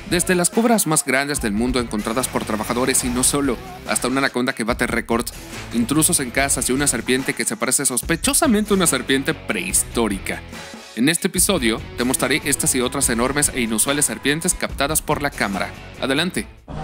Desde las cobras más grandes del mundo encontradas por trabajadores y no solo, hasta una anaconda que bate récords, intrusos en casas y una serpiente que se parece sospechosamente a una serpiente prehistórica. En este episodio te mostraré estas y otras enormes e inusuales serpientes captadas por la cámara. Adelante.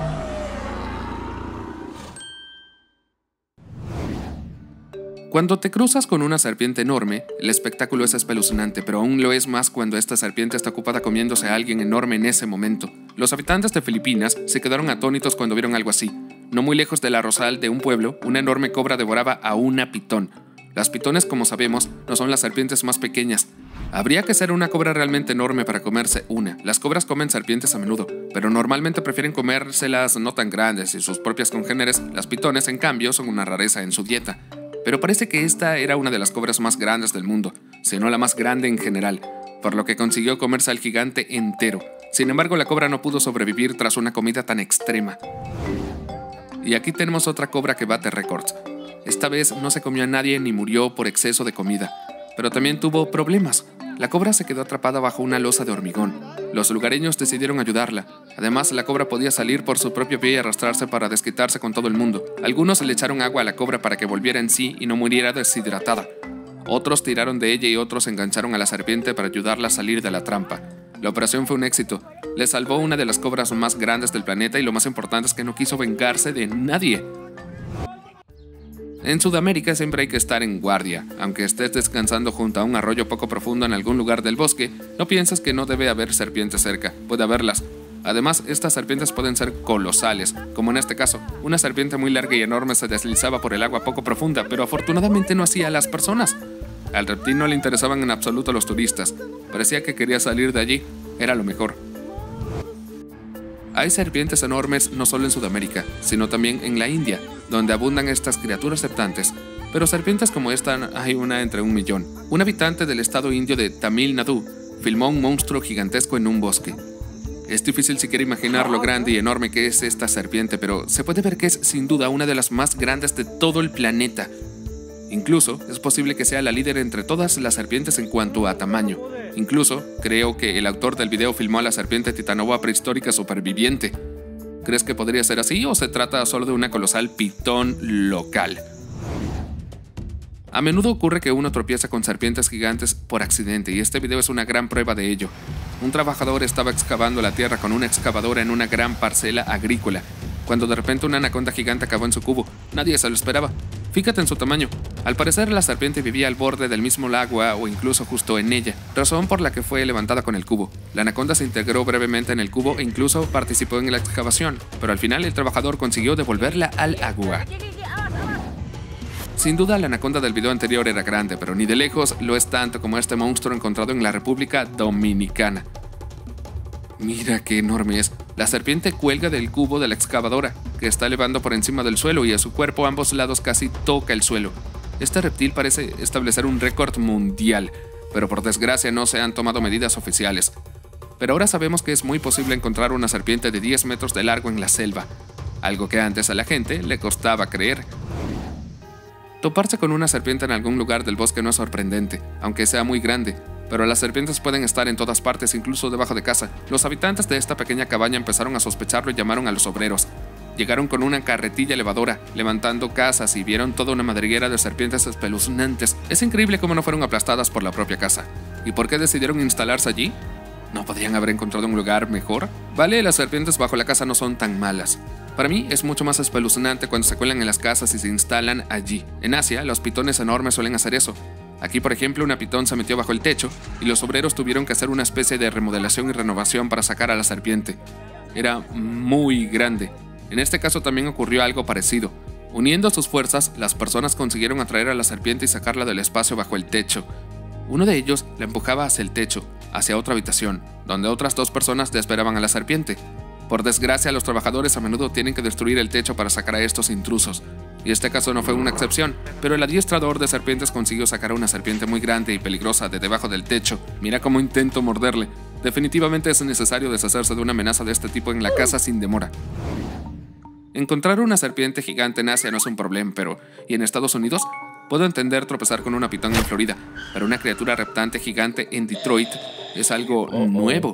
Cuando te cruzas con una serpiente enorme, el espectáculo es espeluznante, pero aún lo es más cuando esta serpiente está ocupada comiéndose a alguien enorme en ese momento. Los habitantes de Filipinas se quedaron atónitos cuando vieron algo así. No muy lejos de la Rosal de un pueblo, una enorme cobra devoraba a una pitón. Las pitones, como sabemos, no son las serpientes más pequeñas. Habría que ser una cobra realmente enorme para comerse una. Las cobras comen serpientes a menudo, pero normalmente prefieren comérselas no tan grandes y sus propias congéneres. Las pitones, en cambio, son una rareza en su dieta. Pero parece que esta era una de las cobras más grandes del mundo, si no la más grande en general, por lo que consiguió comerse al gigante entero. Sin embargo, la cobra no pudo sobrevivir tras una comida tan extrema. Y aquí tenemos otra cobra que bate récords. Esta vez no se comió a nadie ni murió por exceso de comida, pero también tuvo problemas. La cobra se quedó atrapada bajo una losa de hormigón. Los lugareños decidieron ayudarla. Además, la cobra podía salir por su propio pie y arrastrarse para desquitarse con todo el mundo. Algunos le echaron agua a la cobra para que volviera en sí y no muriera deshidratada. Otros tiraron de ella y otros engancharon a la serpiente para ayudarla a salir de la trampa. La operación fue un éxito. Le salvó una de las cobras más grandes del planeta y lo más importante es que no quiso vengarse de nadie. En Sudamérica siempre hay que estar en guardia. Aunque estés descansando junto a un arroyo poco profundo en algún lugar del bosque, no pienses que no debe haber serpientes cerca. Puede haberlas. Además, estas serpientes pueden ser colosales, como en este caso. Una serpiente muy larga y enorme se deslizaba por el agua poco profunda, pero afortunadamente no hacía a las personas. Al reptil no le interesaban en absoluto los turistas. Parecía que quería salir de allí. Era lo mejor. Hay serpientes enormes no solo en Sudamérica, sino también en la India, donde abundan estas criaturas reptantes. Pero serpientes como esta hay una entre 1.000.000. Un habitante del estado indio de Tamil Nadu filmó un monstruo gigantesco en un bosque. Es difícil siquiera imaginar lo grande y enorme que es esta serpiente, pero se puede ver que es sin duda una de las más grandes de todo el planeta. Incluso es posible que sea la líder entre todas las serpientes en cuanto a tamaño. Incluso creo que el autor del video filmó a la serpiente titanoboa prehistórica superviviente. ¿Crees que podría ser así o se trata solo de una colosal pitón local? A menudo ocurre que uno tropieza con serpientes gigantes por accidente y este video es una gran prueba de ello. Un trabajador estaba excavando la tierra con una excavadora en una gran parcela agrícola, cuando de repente una anaconda gigante acabó en su cubo. Nadie se lo esperaba. Fíjate en su tamaño. Al parecer la serpiente vivía al borde del mismo lago o incluso justo en ella, razón por la que fue levantada con el cubo. La anaconda se integró brevemente en el cubo e incluso participó en la excavación, pero al final el trabajador consiguió devolverla al agua. Sin duda la anaconda del video anterior era grande, pero ni de lejos lo es tanto como este monstruo encontrado en la República Dominicana. Mira qué enorme es. La serpiente cuelga del cubo de la excavadora, que está elevando por encima del suelo y a su cuerpo a ambos lados casi toca el suelo. Este reptil parece establecer un récord mundial, pero por desgracia no se han tomado medidas oficiales. Pero ahora sabemos que es muy posible encontrar una serpiente de 10 metros de largo en la selva, algo que antes a la gente le costaba creer. Toparse con una serpiente en algún lugar del bosque no es sorprendente, aunque sea muy grande. Pero las serpientes pueden estar en todas partes, incluso debajo de casa. Los habitantes de esta pequeña cabaña empezaron a sospecharlo y llamaron a los obreros. Llegaron con una carretilla elevadora, levantando casas y vieron toda una madriguera de serpientes espeluznantes. Es increíble cómo no fueron aplastadas por la propia casa. ¿Y por qué decidieron instalarse allí? ¿No podrían haber encontrado un lugar mejor? Vale, las serpientes bajo la casa no son tan malas. Para mí es mucho más espeluznante cuando se cuelan en las casas y se instalan allí. En Asia, los pitones enormes suelen hacer eso. Aquí, por ejemplo, una pitón se metió bajo el techo y los obreros tuvieron que hacer una especie de remodelación y renovación para sacar a la serpiente. Era muy grande. En este caso también ocurrió algo parecido. Uniendo sus fuerzas, las personas consiguieron atraer a la serpiente y sacarla del espacio bajo el techo. Uno de ellos la empujaba hacia el techo, hacia otra habitación, donde otras 2 personas le esperaban a la serpiente. Por desgracia, los trabajadores a menudo tienen que destruir el techo para sacar a estos intrusos. Y este caso no fue una excepción, pero el adiestrador de serpientes consiguió sacar a una serpiente muy grande y peligrosa de debajo del techo. Mira cómo intento morderle. Definitivamente es necesario deshacerse de una amenaza de este tipo en la casa sin demora. Encontrar una serpiente gigante en Asia no es un problema, pero ¿y en Estados Unidos? Puedo entender tropezar con una pitón en Florida, pero una criatura reptante gigante en Detroit es algo nuevo.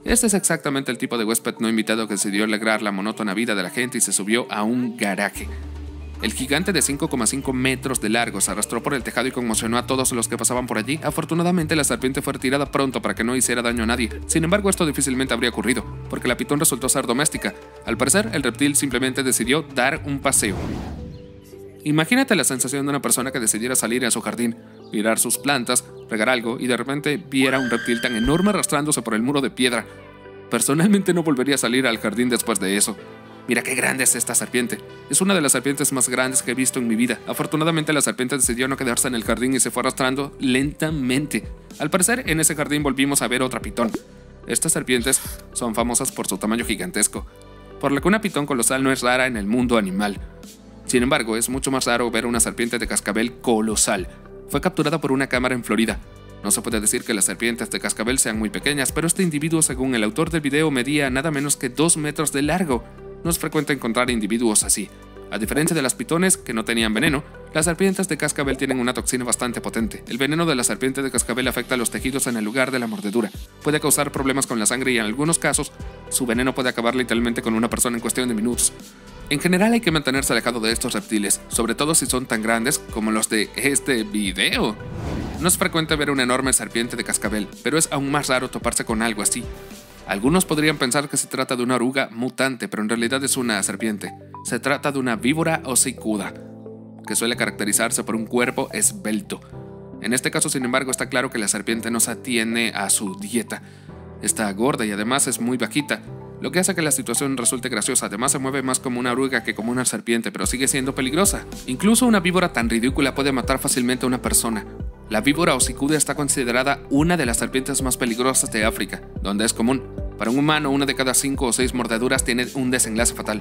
Este es exactamente el tipo de huésped no invitado que decidió alegrar la monótona vida de la gente y se subió a un garaje. El gigante de 5,5 metros de largo se arrastró por el tejado y conmocionó a todos los que pasaban por allí. Afortunadamente, la serpiente fue retirada pronto para que no hiciera daño a nadie. Sin embargo, esto difícilmente habría ocurrido, porque la pitón resultó ser doméstica. Al parecer, el reptil simplemente decidió dar un paseo. Imagínate la sensación de una persona que decidiera salir a su jardín, mirar sus plantas, regar algo y de repente viera un reptil tan enorme arrastrándose por el muro de piedra. Personalmente no volvería a salir al jardín después de eso. Mira qué grande es esta serpiente. Es una de las serpientes más grandes que he visto en mi vida. Afortunadamente la serpiente decidió no quedarse en el jardín y se fue arrastrando lentamente. Al parecer en ese jardín volvimos a ver otra pitón. Estas serpientes son famosas por su tamaño gigantesco, por lo que una pitón colosal no es rara en el mundo animal. Sin embargo, es mucho más raro ver una serpiente de cascabel colosal. Fue capturada por una cámara en Florida. No se puede decir que las serpientes de cascabel sean muy pequeñas, pero este individuo, según el autor del video, medía nada menos que 2 metros de largo. No es frecuente encontrar individuos así. A diferencia de las pitones, que no tenían veneno, las serpientes de cascabel tienen una toxina bastante potente. El veneno de la serpiente de cascabel afecta a los tejidos en el lugar de la mordedura. Puede causar problemas con la sangre y en algunos casos, su veneno puede acabar literalmente con una persona en cuestión de minutos. En general hay que mantenerse alejado de estos reptiles, sobre todo si son tan grandes como los de este video. No es frecuente ver una enorme serpiente de cascabel, pero es aún más raro toparse con algo así. Algunos podrían pensar que se trata de una oruga mutante, pero en realidad es una serpiente. Se trata de una víbora hocicuda, que suele caracterizarse por un cuerpo esbelto. En este caso, sin embargo, está claro que la serpiente no se atiene a su dieta. Está gorda y además es muy bajita, lo que hace que la situación resulte graciosa. Además se mueve más como una oruga que como una serpiente, pero sigue siendo peligrosa. Incluso una víbora tan ridícula puede matar fácilmente a una persona. La víbora hocicuda está considerada una de las serpientes más peligrosas de África, donde es común. Para un humano, una de cada 5 o 6 mordeduras tiene un desenlace fatal.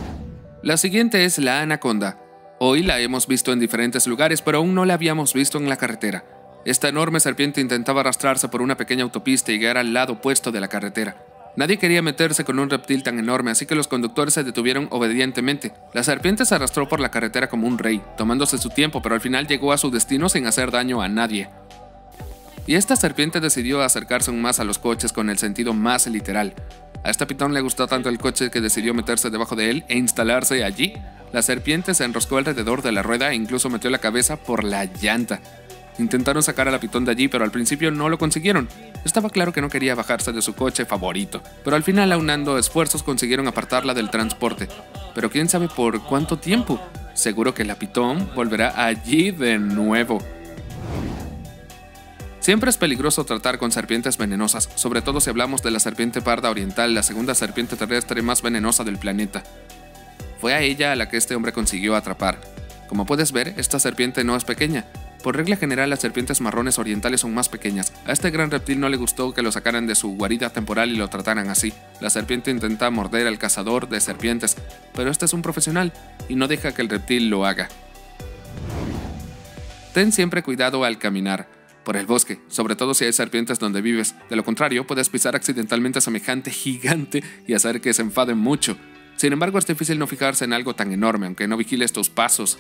La siguiente es la anaconda. Hoy la hemos visto en diferentes lugares, pero aún no la habíamos visto en la carretera. Esta enorme serpiente intentaba arrastrarse por una pequeña autopista y llegar al lado opuesto de la carretera. Nadie quería meterse con un reptil tan enorme, así que los conductores se detuvieron obedientemente. La serpiente se arrastró por la carretera como un rey, tomándose su tiempo, pero al final llegó a su destino sin hacer daño a nadie. Y esta serpiente decidió acercarse aún más a los coches con el sentido más literal. A esta pitón le gustó tanto el coche que decidió meterse debajo de él e instalarse allí. La serpiente se enroscó alrededor de la rueda e incluso metió la cabeza por la llanta. Intentaron sacar a la pitón de allí, pero al principio no lo consiguieron. Estaba claro que no quería bajarse de su coche favorito, pero al final, aunando esfuerzos, consiguieron apartarla del transporte. Pero quién sabe por cuánto tiempo. Seguro que la pitón volverá allí de nuevo. Siempre es peligroso tratar con serpientes venenosas, sobre todo si hablamos de la serpiente parda oriental, la segunda serpiente terrestre más venenosa del planeta. Fue a ella a la que este hombre consiguió atrapar. Como puedes ver, esta serpiente no es pequeña. Por regla general, las serpientes marrones orientales son más pequeñas. A este gran reptil no le gustó que lo sacaran de su guarida temporal y lo trataran así. La serpiente intenta morder al cazador de serpientes, pero este es un profesional y no deja que el reptil lo haga. Ten siempre cuidado al caminar por el bosque, sobre todo si hay serpientes donde vives. De lo contrario, puedes pisar accidentalmente a semejante gigante y hacer que se enfaden mucho. Sin embargo, es difícil no fijarse en algo tan enorme, aunque no vigiles tus pasos.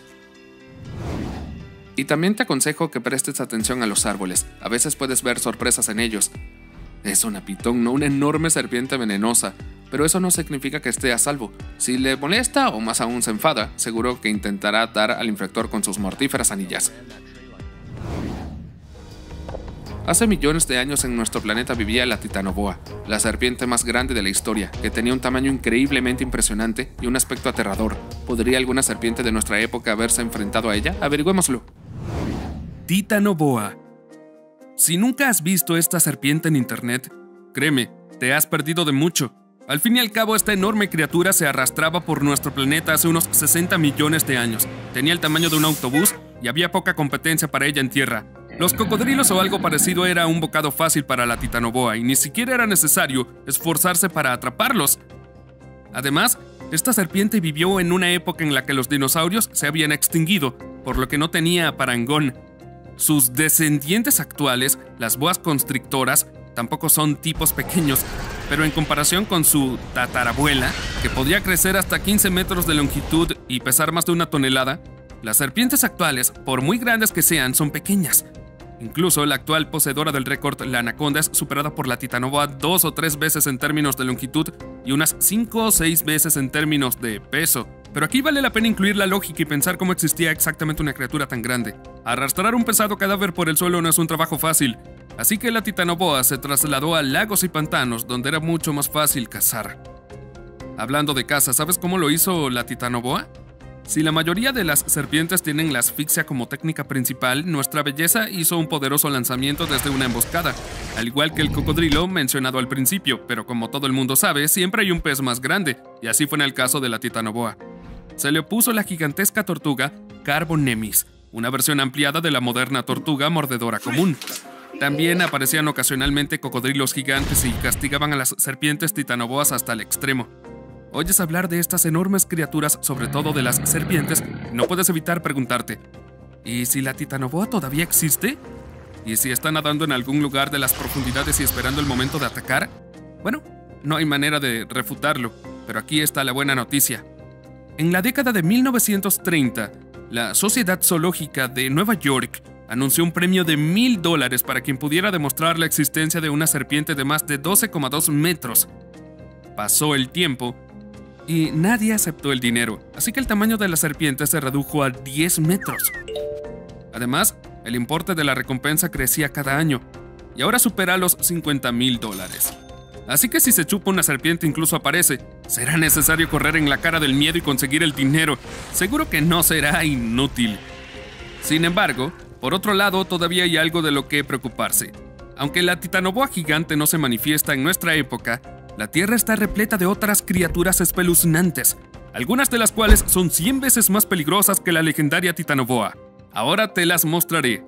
Y también te aconsejo que prestes atención a los árboles. A veces puedes ver sorpresas en ellos. Es una pitón, no una enorme serpiente venenosa, pero eso no significa que esté a salvo. Si le molesta o más aún se enfada, seguro que intentará dar al infractor con sus mortíferas anillas. Hace millones de años en nuestro planeta vivía la titanoboa, la serpiente más grande de la historia, que tenía un tamaño increíblemente impresionante y un aspecto aterrador. ¿Podría alguna serpiente de nuestra época haberse enfrentado a ella? Averigüémoslo. Titanoboa. Si nunca has visto esta serpiente en internet, créeme, te has perdido de mucho. Al fin y al cabo, esta enorme criatura se arrastraba por nuestro planeta hace unos 60 millones de años. Tenía el tamaño de un autobús y había poca competencia para ella en tierra. Los cocodrilos o algo parecido era un bocado fácil para la titanoboa y ni siquiera era necesario esforzarse para atraparlos. Además, esta serpiente vivió en una época en la que los dinosaurios se habían extinguido, por lo que no tenía parangón. Sus descendientes actuales, las boas constrictoras, tampoco son tipos pequeños, pero en comparación con su tatarabuela, que podía crecer hasta 15 metros de longitud y pesar más de 1 tonelada, las serpientes actuales, por muy grandes que sean, son pequeñas. Incluso la actual poseedora del récord, la anaconda, es superada por la titanoboa 2 o 3 veces en términos de longitud y unas 5 o 6 veces en términos de peso. Pero aquí vale la pena incluir la lógica y pensar cómo existía exactamente una criatura tan grande. Arrastrar un pesado cadáver por el suelo no es un trabajo fácil, así que la titanoboa se trasladó a lagos y pantanos donde era mucho más fácil cazar. Hablando de caza, ¿sabes cómo lo hizo la titanoboa? Si la mayoría de las serpientes tienen la asfixia como técnica principal, nuestra belleza hizo un poderoso lanzamiento desde una emboscada, al igual que el cocodrilo mencionado al principio, pero como todo el mundo sabe, siempre hay un pez más grande, y así fue en el caso de la titanoboa. Se le opuso la gigantesca tortuga Carbonemys, una versión ampliada de la moderna tortuga mordedora común. También aparecían ocasionalmente cocodrilos gigantes y castigaban a las serpientes titanoboas hasta el extremo. Oyes hablar de estas enormes criaturas, sobre todo de las serpientes, no puedes evitar preguntarte, ¿y si la titanoboa todavía existe? ¿Y si está nadando en algún lugar de las profundidades y esperando el momento de atacar? Bueno, no hay manera de refutarlo, pero aquí está la buena noticia. En la década de 1930, la Sociedad Zoológica de Nueva York anunció un premio de $1000 para quien pudiera demostrar la existencia de una serpiente de más de 12,2 metros. Pasó el tiempo y nadie aceptó el dinero, así que el tamaño de la serpiente se redujo a 10 metros. Además, el importe de la recompensa crecía cada año, y ahora supera los $50,000. Así que si se chupa una serpiente incluso aparece, será necesario correr en la cara del miedo y conseguir el dinero. Seguro que no será inútil. Sin embargo, por otro lado, todavía hay algo de lo que preocuparse. Aunque la titanoboa gigante no se manifiesta en nuestra época, la Tierra está repleta de otras criaturas espeluznantes, algunas de las cuales son 100 veces más peligrosas que la legendaria titanoboa. Ahora te las mostraré.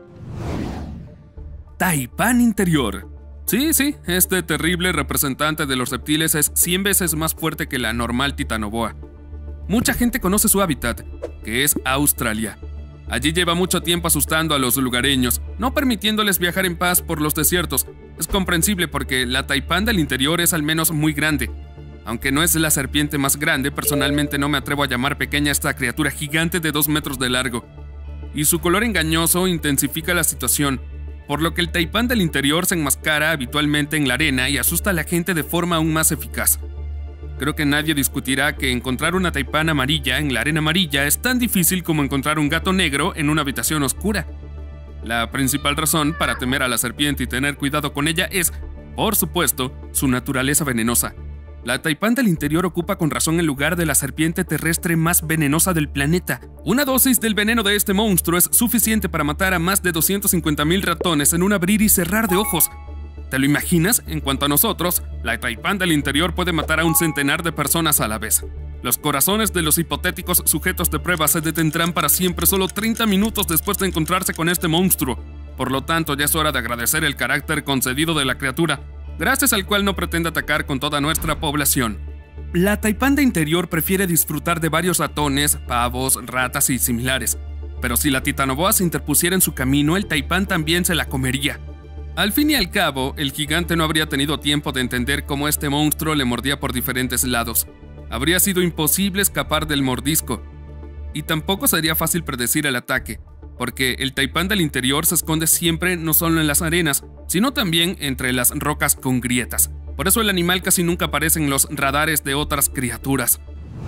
Taipán interior. Sí, este terrible representante de los reptiles es 100 veces más fuerte que la normal titanoboa. Mucha gente conoce su hábitat, que es Australia. Allí lleva mucho tiempo asustando a los lugareños, no permitiéndoles viajar en paz por los desiertos. Es comprensible porque la taipán del interior es al menos muy grande. Aunque no es la serpiente más grande, personalmente no me atrevo a llamar pequeña a esta criatura gigante de 2 metros de largo. Y su color engañoso intensifica la situación, por lo que el taipán del interior se enmascara habitualmente en la arena y asusta a la gente de forma aún más eficaz. Creo que nadie discutirá que encontrar una taipán amarilla en la arena amarilla es tan difícil como encontrar un gato negro en una habitación oscura. La principal razón para temer a la serpiente y tener cuidado con ella es, por supuesto, su naturaleza venenosa. La taipán del interior ocupa con razón el lugar de la serpiente terrestre más venenosa del planeta. Una dosis del veneno de este monstruo es suficiente para matar a más de 250,000 ratones en un abrir y cerrar de ojos. ¿Te lo imaginas? En cuanto a nosotros, la taipán del interior puede matar a un centenar de personas a la vez. Los corazones de los hipotéticos sujetos de prueba se detendrán para siempre solo 30 minutos después de encontrarse con este monstruo. Por lo tanto, ya es hora de agradecer el carácter concedido de la criatura, gracias al cual no pretende atacar con toda nuestra población. La taipán de interior prefiere disfrutar de varios ratones, pavos, ratas y similares. Pero si la titanoboa se interpusiera en su camino, el taipán también se la comería. Al fin y al cabo, el gigante no habría tenido tiempo de entender cómo este monstruo le mordía por diferentes lados. Habría sido imposible escapar del mordisco. Y tampoco sería fácil predecir el ataque, porque el taipán del interior se esconde siempre no solo en las arenas, sino también entre las rocas con grietas. Por eso el animal casi nunca aparece en los radares de otras criaturas.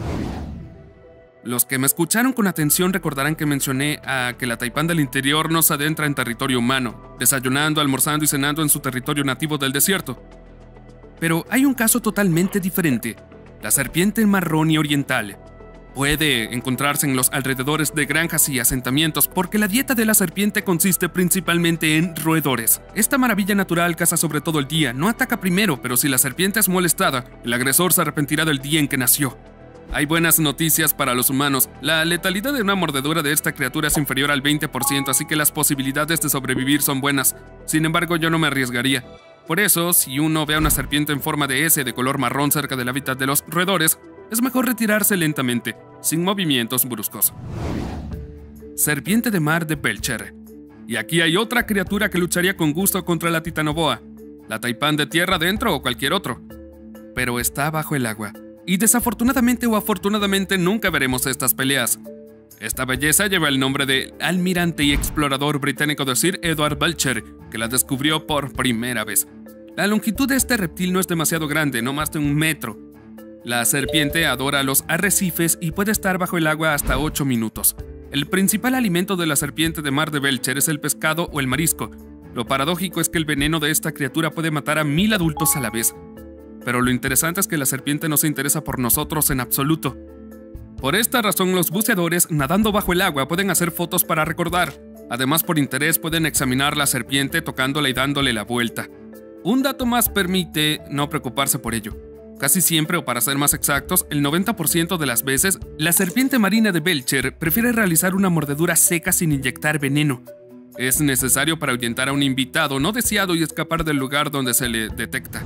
Los que me escucharon con atención recordarán que mencioné que la taipán del interior no se adentra en territorio humano, desayunando, almorzando y cenando en su territorio nativo del desierto. Pero hay un caso totalmente diferente, la serpiente marrón y oriental. Puede encontrarse en los alrededores de granjas y asentamientos porque la dieta de la serpiente consiste principalmente en roedores. Esta maravilla natural caza sobre todo el día, no ataca primero, pero si la serpiente es molestada, el agresor se arrepentirá del día en que nació. Hay buenas noticias para los humanos. La letalidad de una mordedura de esta criatura es inferior al 20%, así que las posibilidades de sobrevivir son buenas. Sin embargo, yo no me arriesgaría. Por eso, si uno ve a una serpiente en forma de S de color marrón cerca del hábitat de los roedores, es mejor retirarse lentamente, sin movimientos bruscos. Serpiente de mar de Belcher. Y aquí hay otra criatura que lucharía con gusto contra la titanoboa, la taipán de tierra adentro o cualquier otro. Pero está bajo el agua. Y desafortunadamente o afortunadamente nunca veremos estas peleas. Esta belleza lleva el nombre del almirante y explorador británico de Sir Edward Belcher, que la descubrió por primera vez. La longitud de este reptil no es demasiado grande, no más de 1 metro. La serpiente adora los arrecifes y puede estar bajo el agua hasta 8 minutos. El principal alimento de la serpiente de mar de Belcher es el pescado o el marisco. Lo paradójico es que el veneno de esta criatura puede matar a 1000 adultos a la vez. Pero lo interesante es que la serpiente no se interesa por nosotros en absoluto. Por esta razón, los buceadores, nadando bajo el agua, pueden hacer fotos para recordar. Además, por interés, pueden examinar la serpiente tocándola y dándole la vuelta. Un dato más permite no preocuparse por ello. Casi siempre, o para ser más exactos, el 90% de las veces, la serpiente marina de Belcher prefiere realizar una mordedura seca sin inyectar veneno. Es necesario para ahuyentar a un invitado no deseado y escapar del lugar donde se le detecta.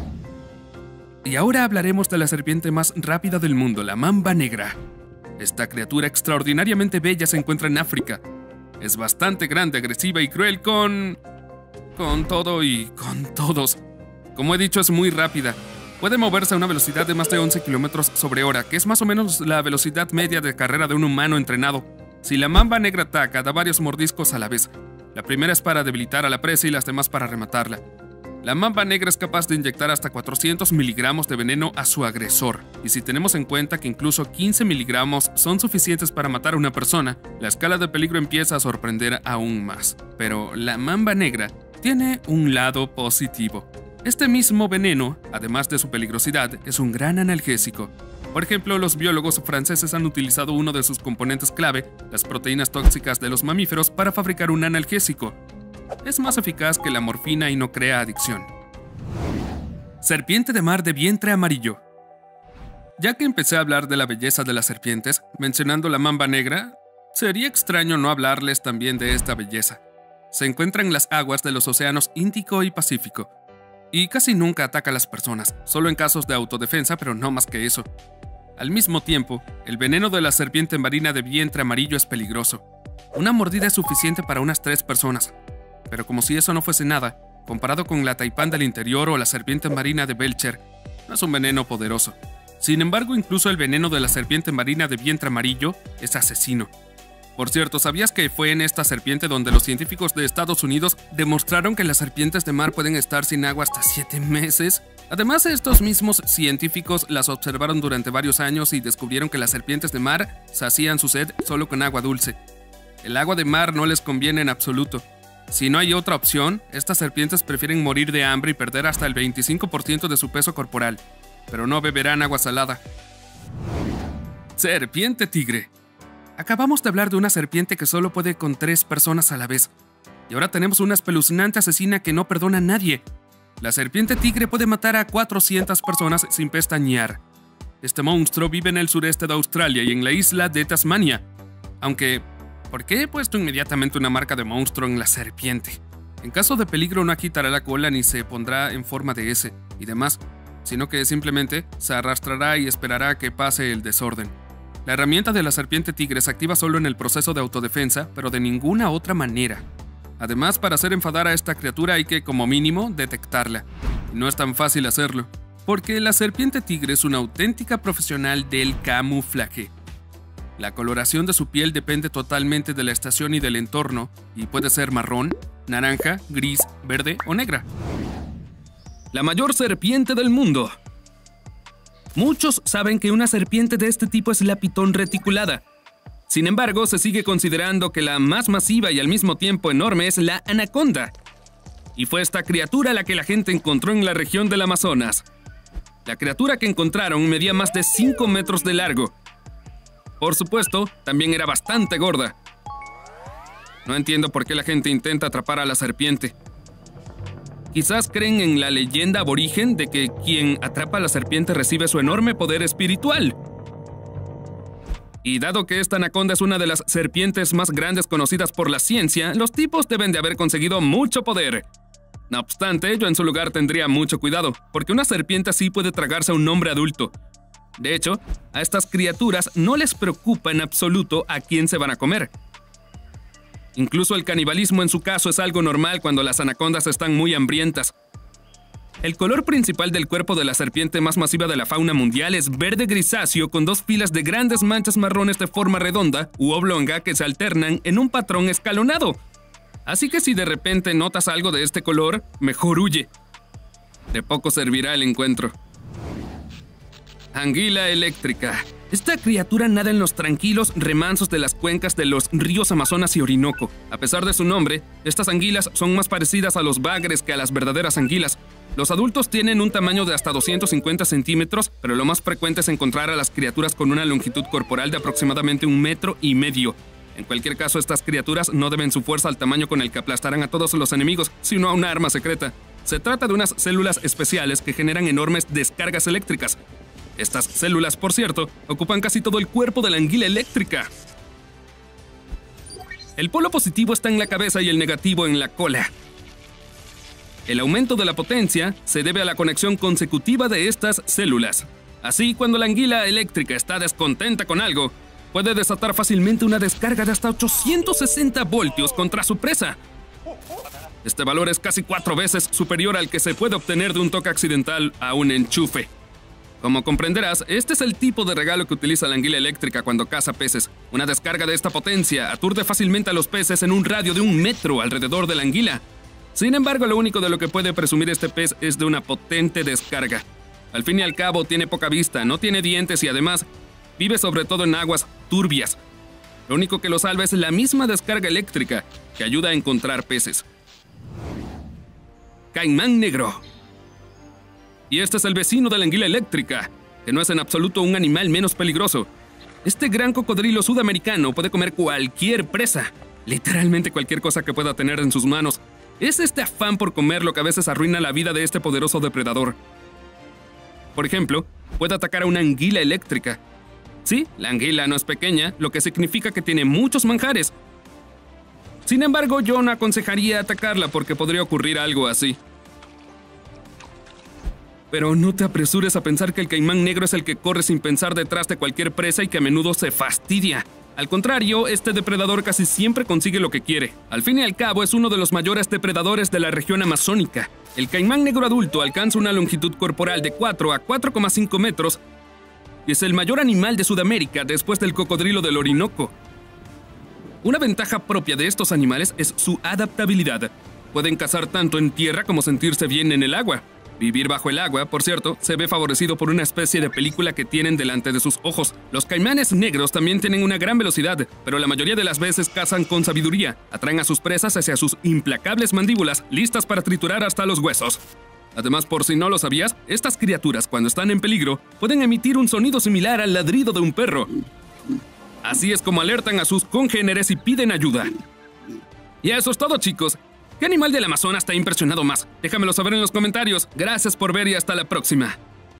Y ahora hablaremos de la serpiente más rápida del mundo, la mamba negra. Esta criatura extraordinariamente bella se encuentra en África. Es bastante grande, agresiva y cruel con todo y con todos. Como he dicho, es muy rápida. Puede moverse a una velocidad de más de 11 km/h, que es más o menos la velocidad media de carrera de un humano entrenado. Si la mamba negra ataca, da varios mordiscos a la vez. La primera es para debilitar a la presa y las demás para rematarla. La mamba negra es capaz de inyectar hasta 400 miligramos de veneno a su agresor, y si tenemos en cuenta que incluso 15 miligramos son suficientes para matar a una persona, la escala de peligro empieza a sorprender aún más. Pero la mamba negra tiene un lado positivo. Este mismo veneno, además de su peligrosidad, es un gran analgésico. Por ejemplo, los biólogos franceses han utilizado uno de sus componentes clave, las proteínas tóxicas de los mamíferos, para fabricar un analgésico. Es más eficaz que la morfina y no crea adicción. Serpiente de mar de vientre amarillo. Ya que empecé a hablar de la belleza de las serpientes, mencionando la mamba negra, sería extraño no hablarles también de esta belleza. Se encuentra en las aguas de los océanos Índico y Pacífico, y casi nunca ataca a las personas, solo en casos de autodefensa, pero no más que eso. Al mismo tiempo, el veneno de la serpiente marina de vientre amarillo es peligroso. Una mordida es suficiente para unas 3 personas. Pero como si eso no fuese nada, comparado con la taipán del interior o la serpiente marina de Belcher, no es un veneno poderoso. Sin embargo, incluso el veneno de la serpiente marina de vientre amarillo es asesino. Por cierto, ¿sabías que fue en esta serpiente donde los científicos de Estados Unidos demostraron que las serpientes de mar pueden estar sin agua hasta 7 meses? Además, estos mismos científicos las observaron durante varios años y descubrieron que las serpientes de mar sacían su sed solo con agua dulce. El agua de mar no les conviene en absoluto. Si no hay otra opción, estas serpientes prefieren morir de hambre y perder hasta el 25% de su peso corporal, pero no beberán agua salada. Serpiente tigre. Acabamos de hablar de una serpiente que solo puede con 3 personas a la vez, y ahora tenemos una espeluznante asesina que no perdona a nadie. La serpiente tigre puede matar a 400 personas sin pestañear. Este monstruo vive en el sureste de Australia y en la isla de Tasmania, aunque ¿por qué he puesto inmediatamente una marca de monstruo en la serpiente? En caso de peligro no agitará la cola ni se pondrá en forma de S y demás, sino que simplemente se arrastrará y esperará a que pase el desorden. La herramienta de la serpiente tigre se activa solo en el proceso de autodefensa, pero de ninguna otra manera. Además, para hacer enfadar a esta criatura hay que, como mínimo, detectarla. Y no es tan fácil hacerlo, porque la serpiente tigre es una auténtica profesional del camuflaje. La coloración de su piel depende totalmente de la estación y del entorno, y puede ser marrón, naranja, gris, verde o negra. La mayor serpiente del mundo. Muchos saben que una serpiente de este tipo es la pitón reticulada. Sin embargo, se sigue considerando que la más masiva y al mismo tiempo enorme es la anaconda. Y fue esta criatura la que la gente encontró en la región del Amazonas. La criatura que encontraron medía más de 5 metros de largo. Por supuesto, también era bastante gorda. No entiendo por qué la gente intenta atrapar a la serpiente. Quizás creen en la leyenda aborigen de que quien atrapa a la serpiente recibe su enorme poder espiritual. Y dado que esta anaconda es una de las serpientes más grandes conocidas por la ciencia, los tipos deben de haber conseguido mucho poder. No obstante, yo en su lugar tendría mucho cuidado, porque una serpiente así puede tragarse a un hombre adulto. De hecho, a estas criaturas no les preocupa en absoluto a quién se van a comer. Incluso el canibalismo en su caso es algo normal cuando las anacondas están muy hambrientas. El color principal del cuerpo de la serpiente más masiva de la fauna mundial es verde grisáceo con 2 filas de grandes manchas marrones de forma redonda u oblonga que se alternan en un patrón escalonado. Así que si de repente notas algo de este color, mejor huye. De poco servirá el encuentro. Anguila eléctrica. Esta criatura nada en los tranquilos remansos de las cuencas de los ríos Amazonas y Orinoco. A pesar de su nombre, estas anguilas son más parecidas a los bagres que a las verdaderas anguilas. Los adultos tienen un tamaño de hasta 250 centímetros, pero lo más frecuente es encontrar a las criaturas con una longitud corporal de aproximadamente 1,5 metros. En cualquier caso, estas criaturas no deben su fuerza al tamaño con el que aplastarán a todos los enemigos, sino a una arma secreta. Se trata de unas células especiales que generan enormes descargas eléctricas. Estas células, por cierto, ocupan casi todo el cuerpo de la anguila eléctrica. El polo positivo está en la cabeza y el negativo en la cola. El aumento de la potencia se debe a la conexión consecutiva de estas células. Así, cuando la anguila eléctrica está descontenta con algo, puede desatar fácilmente una descarga de hasta 860 voltios contra su presa. Este valor es casi 4 veces superior al que se puede obtener de un toque accidental a un enchufe. Como comprenderás, este es el tipo de regalo que utiliza la anguila eléctrica cuando caza peces. Una descarga de esta potencia aturde fácilmente a los peces en un radio de 1 metro alrededor de la anguila. Sin embargo, lo único de lo que puede presumir este pez es de una potente descarga. Al fin y al cabo, tiene poca vista, no tiene dientes y además vive sobre todo en aguas turbias. Lo único que lo salva es la misma descarga eléctrica que ayuda a encontrar peces. Caimán negro. Y este es el vecino de la anguila eléctrica, que no es en absoluto un animal menos peligroso. Este gran cocodrilo sudamericano puede comer cualquier presa, literalmente cualquier cosa que pueda tener en sus manos. Es este afán por comer lo que a veces arruina la vida de este poderoso depredador. Por ejemplo, puede atacar a una anguila eléctrica. Sí, la anguila no es pequeña, lo que significa que tiene muchos manjares. Sin embargo, yo no aconsejaría atacarla porque podría ocurrir algo así. Pero no te apresures a pensar que el caimán negro es el que corre sin pensar detrás de cualquier presa y que a menudo se fastidia. Al contrario, este depredador casi siempre consigue lo que quiere. Al fin y al cabo, es uno de los mayores depredadores de la región amazónica. El caimán negro adulto alcanza una longitud corporal de 4 a 4,5 metros y es el mayor animal de Sudamérica después del cocodrilo del Orinoco. Una ventaja propia de estos animales es su adaptabilidad. Pueden cazar tanto en tierra como sentirse bien en el agua. Vivir bajo el agua, por cierto, se ve favorecido por una especie de película que tienen delante de sus ojos. Los caimanes negros también tienen una gran velocidad, pero la mayoría de las veces cazan con sabiduría. Atraen a sus presas hacia sus implacables mandíbulas, listas para triturar hasta los huesos. Además, por si no lo sabías, estas criaturas, cuando están en peligro, pueden emitir un sonido similar al ladrido de un perro. Así es como alertan a sus congéneres y piden ayuda. Y eso es todo, chicos. ¿Qué animal del Amazonas te ha impresionado más? Déjamelo saber en los comentarios. Gracias por ver y hasta la próxima.